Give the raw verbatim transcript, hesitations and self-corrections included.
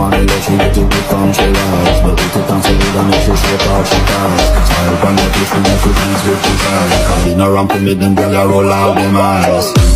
money, let you get to become your life. But with the time to lead and make you shape out your ties. Smile upon your face, we make you dance with your eyes. Come in around to me, them girl, I roll out them eyes.